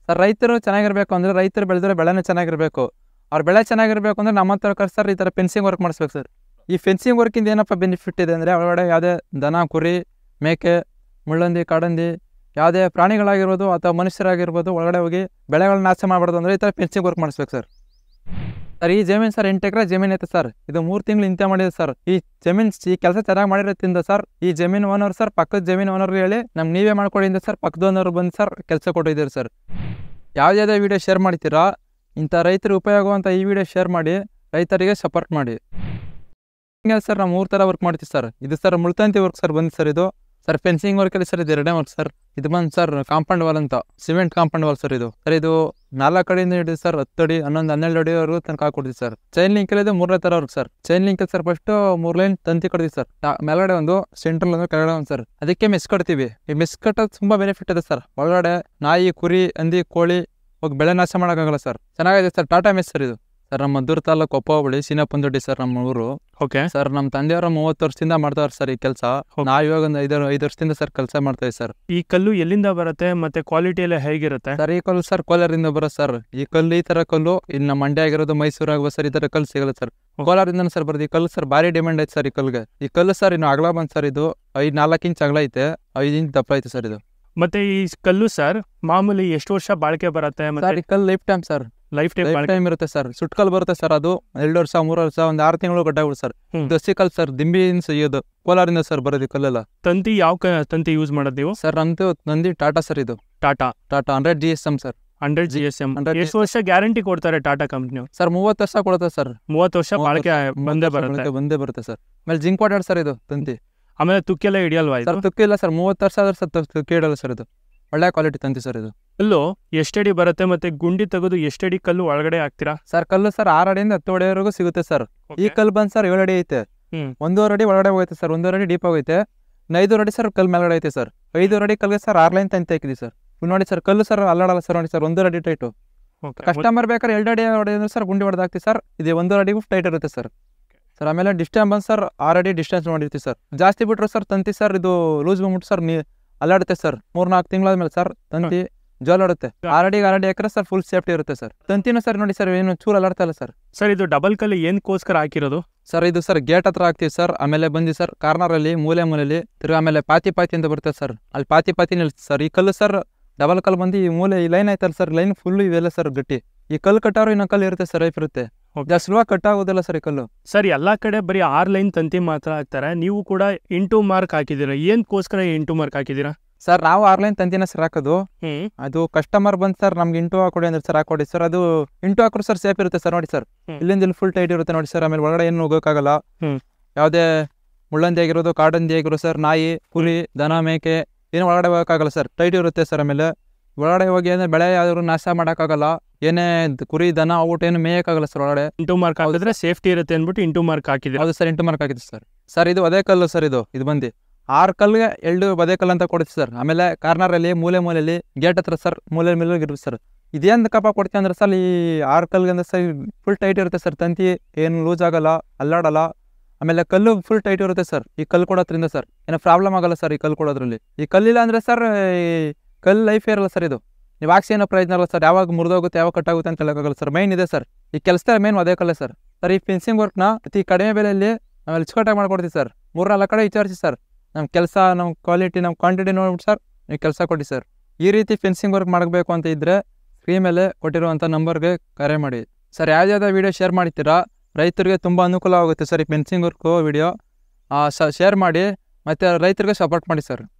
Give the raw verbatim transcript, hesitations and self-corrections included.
Sir ರೈತರು ಚೆನ್ನಾಗಿರ್ಬೇಕು ಅಂದರೆ ರೈತರು ಬೆಳೆದ್ರೆ ಬೆಳೆನೇ ಚೆನ್ನಾಗಿರಬೇಕು. ಅವ್ರ ಬೆಳೆ ಚೆನ್ನಾಗಿರಬೇಕು ಅಂದರೆ ನಮ್ಮ ಹತ್ರ ಸರ್ ಈ ಥರ ಫೆನ್ಸಿಂಗ್ ವರ್ಕ್ ಮಾಡಿಸ್ಬೇಕು ಸರ್. ಈ ಫೆನ್ಸಿಂಗ್ ವರ್ಕಿಂದ ಏನಪ್ಪ ಬೆನಿಫಿಟ್ ಇದೆ ಅಂದರೆ ಒಳಗಡೆ ಯಾವುದೇ ದನ ಕುರಿ ಮೇಕೆ ಮುಳ್ಳಂದಿ ಕಾಡಂದಿ ಯಾವುದೇ ಪ್ರಾಣಿಗಳಾಗಿರ್ಬೋದು ಅಥವಾ ಮನುಷ್ಯರಾಗಿರ್ಬೋದು ಒಳಗಡೆ ಹೋಗಿ ಬೆಳೆಗಳನ್ನ ನಾಶ ಮಾಡಬಾರ್ದು ಅಂದರೆ ಈ ಥರ ಫೆನ್ಸಿಂಗ್ ವರ್ಕ್ ಮಾಡಿಸ್ಬೇಕು ಸರ್. ಸರ್ ಈ ಜಮೀನು ಸರ್ ಎಂಟು ಎಕರೆ ಜಮೀನು ಐತೆ ಸರ್. ಇದು ಮೂರು ತಿಂಗಳು ಇಂತೆ ಮಾಡಿದೆ ಸರ್. ಈ ಜಮೀನು ಈ ಕೆಲಸ ಚೆನ್ನಾಗಿ ಮಾಡಿರೋದ್ರಿಂದ ಸರ್ ಈ ಜಮೀನು ಓನರ್ ಸರ್ ಪಕ್ಕದ ಜಮೀನು ಓನರ್ಗೆ ಹೇಳಿ ನಮ್ಗೆ ನೀವೇ ಮಾಡ್ಕೊಡಿಂದ ಸರ್ ಪಕ್ಕದ ಓನರ್ ಬಂದು ಸರ್ ಕೆಲಸ ಕೊಟ್ಟಿದ್ದೀರಿ ಸರ್. ಯಾವುದೇ ವಿಡಿಯೋ ಶೇರ್ ಮಾಡ್ತೀರಾ ಇಂಥ ರೈತರಿಗೆ ಉಪಯೋಗ ಅಂತ ಈ ವಿಡಿಯೋ ಶೇರ್ ಮಾಡಿ ರೈತರಿಗೆ ಸಪೋರ್ಟ್ ಮಾಡಿ. ಹಿಂಗೆ ಸರ್ ನಾವು ಮೂರು ಥರ ವರ್ಕ್ ಮಾಡ್ತೀವಿ ಸರ್. ಇದು ಸರ್ ಮುಳ್ತಂತಿ ವರ್ಕ್ ಸರ್ ಬಂದು ಸರ್ ಇದು ಸರ್ ಫೆನ್ಸಿಂಗ್ ವರ್ಕಲ್ಲಿ ಸರ್ ಇದು ಎರಡನೇ ವರ್ಕ್ ಸರ್. ಇದು ಬಂದು ಸರ್ ಕಾಂಪೌಂಡ್ ವಾಲ್ ಅಂತ ಸಿಮೆಂಟ್ ಕಾಂಪೌಂಡ್ ವಾಲ್ ಸರ್. ಇದು ಸರ್ ಇದು ನಾಲ್ಕು ಅಡಿಯಿಂದ ಹಿಡಿದು ಸರ್ ಹತ್ತು ಅಡಿ ಹನ್ನೊಂದು ಹನ್ನೆರಡು ಅಡಿವರೆಗೂ ತನಕ ಹಾಕೊಡ್ತೀವಿ ಸರ್. ಚೈನ್ ಲಿಂಕ್ ಇದು ಮೂರನೇ ಥರ work sir. Chain link sir first ಮೂರು ಲೈನ್ ತಂತಿ ಕೊಡ್ತೀವಿ ಸರ್. ಮೇಲ್ಗಡೆ ಒಂದು ಸೆಂಟ್ರಲ್ ಒಂದು ಕೆಳಗಡೆ ಒಂದು ಸರ್. ಅದಕ್ಕೆ ಮೆಸ್ ಕಟ್ತೀವಿ. ಈ ಮೆಸ್ ಕಟ್ಟೋದು ತುಂಬಾ ಬೆನಿಫಿಟ್ ಇದೆ ಸರ್. ಒಳಗಡೆ ನಾಯಿ ಕುರಿ ಹಂದಿ ಕೋಳಿ ಹೋಗಿ ಬೆಳೆ ನಾಶ ಮಾಡೋಕ್ಕಾಗಲ್ಲ ಸರ್. ಚೆನ್ನಾಗಿದೆ ಸರ್. ಟಾಟಾ ಮೆಸ್ ಸರ್ ಇದು ಸರ್. ನಮ್ಮ ಮದ್ದೂರು ತಾಲೂಕು ಕೊಪ್ಪ ಹೋಬಳಿ ಸೀನಪ್ಪನದೊಡ್ಡಿ ಸರ್ ನಮ್ಮ ಊರು. Okay sir. ನಮ್ಮ ತಂದೆಯವರು ಮೂವತ್ತು ವರ್ಷದಿಂದ ಮಾಡ್ತಾವ್ರೆ ಸರ್ ಈ ಕೆಲಸ. ನಾವು ಇವಾಗ ಒಂದು ಐದು ಐದು ವರ್ಷದಿಂದ ಸರ್ ಕೆಲಸ ಮಾಡ್ತಾ ಇದ್ದೀವಿ ಸರ್. ಈ ಕಲ್ಲು ಎಲ್ಲಿಂದ ಬರುತ್ತೆ ಮತ್ತೆ ಕ್ವಾಲಿಟಿ ಎಲ್ಲ ಹೇಗಿರುತ್ತೆ ಸರ್? ಈ ಕಲ್ಲು ಸರ್ ಕೋಲಾರದಿಂದ ಬರುತ್ತೆ ಸರ್. ಈ ಕಲ್ಲು ಈ ತರ ಕಲ್ಲು ಇಲ್ಲಿ ನಮ್ಮ ಮಂಡ್ಯ ಆಗಿರೋದು ಮೈಸೂರು ಆಗುವ ಸರ್ ಈ ತರ ಕಲ್ಲು ಸಿಗಲ್ಲ ಸರ್. ಕೋಲಾರದಿಂದ ಸರ್ ಬರೋದು ಈ ಕಲ್ಲು ಸರ್. ಭಾರಿ ಡಿಮ್ಯಾಂಡ್ ಐತೆ ಸರ್ ಈ ಕಲ್ಗೆ. ಈ ಕಲ್ಲು ಸರ್ ಇನ್ನು ಅಗಲ ಬಂದ್ ಸರ್. ಇದು ಐದು ನಾಲ್ಕು ಇಂಚ್ ಅಗಲ ಐತೆ, ಐದು ಇಂಚ್ ದಪ್ಪ ಐತೆ ಸರ್ ಇದು. ಮತ್ತೆ ಈ ಕಲ್ಲು ಸರ್ ಮಾಮೂಲಿ ಎಷ್ಟು ವರ್ಷ ಬಾಳಿಕೆ ಬರುತ್ತೆ? ಸರ್ ಈ ಕಲ್ಲು life time sir. Life time time ಇರುತ್ತೆ ಸರ್. ಸುಟ್ಕಲ್ ಬರುತ್ತೆ ಸರ್. ಅದು ಎರಡು ವರ್ಷ ಮೂರು ವರ್ಷ ಒಂದು ಆರು ತಿಂಗಳು ಗಡ್ಡಾಗ್ಬಿಡು ಸರ್. ದಸಿ ಕಲ್ ಸರ್. ದಿಂಬಿಯಿಂದ ಸಿಗೋದು ಕೋಲಾರಿಂದ ಸರ್ ಬರೋದು ಕಲ್ಲೆಲ್ಲ. ತಂತಿ ಯಾವ ತಂತಿ ಯೂಸ್ ಮಾಡೋದು ನೀವು ಸರ್? ನಮ್ದು ನಂದಿ ಟಾಟಾ ಸರ್. ಇದು Tata Tata hundred G S M sir. Hundred G S M. ಎಷ್ಟು ವರ್ಷ ಗ್ಯಾರಂಟಿ ಕೊಡ್ತಾರೆ ಟಾಟಾ ಕಂಪ್ನಿ? ಸರ್ ಮೂವತ್ತು ವರ್ಷ ಕೊಡುತ್ತೆ ಸರ್. ಮೂವತ್ತು ವರ್ಷ ಬಾಳಿಕೆ ಬಂದೇ ಬರುತ್ತೆ ಬಂದೇ ಬರುತ್ತೆ ಸರ್. ಆಮೇಲೆ ಜಿಂಕ್ ವಾಟರ್ ಸರ್ ಇದು ತಂತಿ. ಆಮೇಲೆ ತುಕ್ಕೆಲ್ಲ ಹಿಡಿಯಲ್ವಾ ಸರ್? ತುಕ್ಕಿಲ್ಲ ಸರ್. ಮೂವತ್ತು ವರ್ಷ ಆದ್ರೆ ಸರ್ ತುಕ್ಕಿ ಹಿಡಲ್ಲ ಸರ್. ಇದು ಒಳ್ಳೆ ಕ್ವಾಲಿಟಿ ತಂತಿ ಸರ್. ಇದು ಕಲ್ಲು ಎಷ್ಟಡಿ ಬರುತ್ತೆ ಮತ್ತೆ ಗುಂಡಿ ತೆಗೆದು ಎಷ್ಟಡಿ ಕಲ್ಲು ಒಳಗಡೆ ಹಾಕ್ತೀರಾ ಸರ್? ಕಲ್ಲು ಸರ್ ಆರು ಅಡಿಯಿಂದ ಹತ್ತು ಅಡಿವರೆಗೂ ಸಿಗುತ್ತೆ ಸರ್. ಈ ಕಲ್ಲು ಬಂದ್ ಸರ್ ಏಳು ಅಡಿ ಐತೆ. ಒಂದೂವರೆ ಅಡಿ ಒಳಗಡೆ ಹೋಗೈತೆ ಸರ್. ಒಂದೂವರೆ ಅಡಿ ಡೀಪ್ ಹೋಗೈತೆ. ಐದೂವರೆ ಅಡಿ ಸರ್ ಕಲ್ ಮೇಲ್ಗಡೆ ಐತೆ ಸರ್. ಐದೂವರೆ ಅಡಿ ಕಲ್ಗೆ ಸರ್ ಆರ್ ಲೈನ್ ತಂತಿ ಹಾಕಿದ್ವಿ ಸರ್. ನೋಡಿ ಸರ್ ಕಲ್ಲು ಸರ್ ಅಲ್ಲಾಡಲ್ಲ ಸರ್. ನೋಡಿ ಸರ್ ಒಂದೂವರೆ ಅಡಿ ಟೈಟು. ಕಸ್ಟಮರ್ ಬೇಕಾದ್ರೆ ಎರಡು ಅಡಿ ಹೊಡೆದ್ರೆ ಸರ್ ಗುಂಡಿ ಹೊಡೆದಾಕ್ತೀವಿ ಸರ್. ಇದು ಒಂದೂವರೆ ಅಡಿಗೂ ಟೈಟ್ ಇರುತ್ತೆ ಸರ್. ಸರ್ ಆಮೇಲೆ ಡಿಸ್ಟೆನ್ಸ್ ಬಂದು ಸರ್ ಆರು ಅಡಿ ಡಿಸ್ಟೆನ್ಸ್ ಮಾಡಿರ್ತೀವಿ ಸರ್. ಜಾಸ್ತಿ ಬಿಟ್ರು ಸರ್ ತಂತಿ ಸರ್ ಇದು ಲೂಸ್ ಬಂದ್ಬಿಟ್ಟು ಸರ್ ನೀ ಅಲ್ಲಾಡುತ್ತೆ ಸರ್. ಮೂರ್ ನಾಲ್ಕು ತಿಂಗಳಾದ್ಮೇಲೆ ಸರ್ ತಂತಿ ಜೋಲಾಡುತ್ತೆ. ಆರಡಿಗೆ ಆರಡಿ ಹಾಕಿದ್ರೆ ಸರ್ ಫುಲ್ ಸೇಫ್ಟಿ ಇರುತ್ತೆ ಸರ್. ತಂತಿನೂ ಸರ್ ನೋಡಿ ಸರ್ ಏನು ಚೂರು ಅಲ್ಲಾಡ್ತಾ ಇಲ್ಲ ಸರ್. ಸರ್ ಇದು ಡಬಲ್ ಕಲ್ಲು ಏನಕ್ಕೋಸ್ಕರ ಹಾಕಿರೋದು ಸರ್? ಇದು ಸರ್ ಗೇಟ್ ಹತ್ರ ಹಾಕ್ತೀವಿ ಸರ್. ಆಮೇಲೆ ಬಂದು ಸರ್ ಕಾರ್ನರ್ ಅಲ್ಲಿ ಮೂಲೆ ಮೂಲೆಯಲ್ಲಿ ತಿರ್ಗಿ ಆಮೇಲೆ ಪಾತಿ ಪಾತಿ ಅಂತ ಬರುತ್ತೆ ಸರ್. ಅಲ್ಲಿ ಪಾತಿ ಪಾತಿ ನಿಲ್ಸುತ್ತೆ ಸರ್. ಈ ಕಲ್ಲು ಸರ್ ಡಬಲ್ ಕಲ್ಲು ಬಂದು ಈ ಮೂಲೆ ಈ ಲೈನ್ ಆಯ್ತಲ್ಲ ಸರ್. ಲೈನ್ ಫುಲ್ ಇವೆಲ್ಲ ಸರ್ ಗಟ್ಟಿ. ಈ ಕಲ್ಲು ಕಟ್ಟಾರು ಇನ್ನೊಂದು ಕಲ್ಲು ಇರುತ್ತೆ ಸರ್. ರೈಫ್ ಇರುತ್ತೆ. ಸುಲಭ ಕಟ್ ಆಗೋದಿಲ್ಲ ಸರ್ ಈ ಕಲ್ಲು. ಸರ್ ಎಲ್ಲಾ ಕಡೆ ಬರೀ ಆರ್ ಲೈನ್ ತಂತಿ ಮಾತ್ರ ಹಾಕ್ತಾರೆ. ನೀವು ಕೂಡ ಇಂಟು ಮಾರ್ಕ್ ಹಾಕಿದ್ದೀರಾ. ಏನಕ್ಕೋಸ್ಕರ ಇಂಟು ಮಾರ್ಕ್ ಹಾಕಿದ್ದೀರಾ ಸರ್? ನಾವು ಆರ್ ಲೈನ್ ತಂತಿನ ಸರ್ ಹಾಕೋದು. ಅದು ಕಸ್ಟಮರ್ ಬಂದ್ ಸರ್ ನಮ್ಗೆ ಇಂಟು ಹಾಕೊಡಿ ಅಂದ್ರೆ ಸರ್ ಹಾಕೊಡಿ ಸರ್. ಅದು ಇಂಟು ಹಾಕೋರು ಸರ್ ಸೇಫ್ ಇರುತ್ತೆ ಸರ್. ನೋಡಿ ಸರ್ ಇಲ್ಲಿಂದ ಇಲ್ಲಿ ಫುಲ್ ಟೈಟ್ ಇರುತ್ತೆ ನೋಡಿ ಸರ್. ಆಮೇಲೆ ಒಳಗಡೆ ಏನು ಹೋಗೋಕ್ಕಾಗಲ್ಲ. ಯಾವುದೇ ಮುಳ್ಳಂದಿ ಆಗಿರೋದು ಕಾಡಂದಿ ಆಗಿರೋ ಸರ್ ನಾಯಿ ಕುರಿ ದನ ಮೇಕೆ ಏನು ಒಳಗಡೆ ಹೋಗೋಕ್ಕಾಗಲ್ಲ ಸರ್. ಟೈಟ್ ಇರುತ್ತೆ ಸರ್. ಆಮೇಲೆ ಒಳಗಡೆ ಹೋಗಿ ಏನೇ ಬೆಳೆ ಯಾವ್ದಾದ್ರು ನಾಶ ಮಾಡೋಕ್ಕಾಗಲ್ಲ. ಏನೇ ಕುರಿ ದನ ಔಟ್ ಏನು ಮೇಯಕ್ಕಾಗಲ್ಲ ಸರ್. ಒಳಗಡೆ ಇಂಟು ಮಾರ್ಕ್ ಹಾಕಿದ್ರೆ ಸೇಫ್ಟಿ ಇರುತ್ತೆ ಅಂದ್ಬಿಟ್ಟು ಇಂಟು ಮಾರ್ಕ್ ಹಾಕಿದ್ರೆ ಹೌದು ಸರ್. ಇಂಟು ಮಾರ್ಕ್ ಹಾಕಿದೆ ಸರ್. ಸರ್ ಇದು ಅದೇ ಕಲ್ಲು ಸರ್. ಇದು ಇದು ಬಂದು ಆರು ಕಲ್ಗೆ ಎರಡು ಬದೇ ಕಲ್ಲು ಅಂತ ಕೊಡ್ತೀವಿ ಸರ್. ಆಮೇಲೆ ಕಾರ್ನರಲ್ಲಿ ಮೂಲೆ ಮೂಲೆಯಲ್ಲಿ ಗೇಟ್ ಹತ್ರ ಸರ್ ಮೂಲೆ ಮೇಲೆ ಇರುತ್ತೆ ಸರ್. ಇದೇನು ಕಪ್ಪ ಕೊಡ್ತೀವಿ ಅಂದ್ರೆ ಸರ್ ಈ ಆರು ಕಲ್ಗೆ ಅಂದ್ರೆ ಸರ್ ಫುಲ್ ಟೈಟ್ ಇರುತ್ತೆ ಸರ್. ತಂತಿ ಏನು ಲೂಸ್ ಆಗಲ್ಲ ಅಲ್ಲಾಡಲ್ಲ. ಆಮೇಲೆ ಕಲ್ಲು ಫುಲ್ ಟೈಟ್ ಇರುತ್ತೆ ಸರ್. ಈ ಕಲ್ಲು ಕೊಡೋದ್ರಿಂದ ಸರ್ ಏನೋ ಪ್ರಾಬ್ಲಮ್ ಆಗಲ್ಲ ಸರ್ ಈ ಕಲ್ಲು ಕೊಡೋದ್ರಲ್ಲಿ. ಈ ಕಲ್ಲಿಲ್ಲ ಅಂದರೆ ಸರ್ ಈ ಕಲ್ಲು ಲೈಫ್ ಇರಲ್ಲ ಸರ್. ಇದು ನೀವು ಹಾಕ್ಸಿ ಏನೋ ಪ್ರಯೋಜನ ಅಲ್ಲ ಸರ್. ಯಾವಾಗ ಮುರಿದೋಗುತ್ತೆ ಯಾವಾಗ ಕಟ್ಟಾಗುತ್ತೆ ಅಂತ ಹೇಳೋಕ್ಕಾಗಲ್ಲ ಸರ್. ಮೈನ್ ಇದೆ ಸರ್ ಈ ಕೆಲಸದ ಮೇನ್ ಅದೇ ಕಲ್ಲೇ ಸರ್. ಸರ್ ಈ ಫೆನ್ಸಿಂಗ್ ವರ್ಕ್ನ ಅತಿ ಕಡಿಮೆ ಬೆಲೆಯಲ್ಲಿ ನಾವು ಅಚ್ಚುಕಟ್ಟಾಗಿ ಮಾಡ್ಕೊಡ್ತೀವಿ ಸರ್. ಮೂರು ನಾಲ್ಕು ಕಡೆ ವಿಚಾರಿಸಿ ಸರ್. ನಮ್ಮ ಕೆಲಸ ನಮ್ಮ ಕ್ವಾಲಿಟಿ ನಮ್ಮ ಕ್ವಾಂಟಿಟಿ ನೋಡ್ಬಿಟ್ಟು ಸರ್ ನೀವು ಕೆಲಸ ಕೊಡಿ ಸರ್. ಈ ರೀತಿ ಫೆನ್ಸಿಂಗ್ ವರ್ಕ್ ಮಾಡಬೇಕು ಅಂತ ಇದ್ದರೆ ಸ್ಕ್ರೀನ್ ಮೇಲೆ ಕೊಟ್ಟಿರುವಂಥ ನಂಬರ್ಗೆ ಕರೆ ಮಾಡಿ ಸರ್. ಯಾವ್ದಾವ್ದು ವೀಡಿಯೋ ಶೇರ್ ಮಾಡ್ತೀರಾ ರೈತರಿಗೆ ತುಂಬ ಅನುಕೂಲ ಆಗುತ್ತೆ ಸರ್ ಈ ಫೆನ್ಸಿಂಗ್ ವರ್ಕು ವೀಡಿಯೋ ಶೇರ್ ಮಾಡಿ ಮತ್ತು ರೈತರಿಗೆ ಸಪೋರ್ಟ್ ಮಾಡಿ ಸರ್.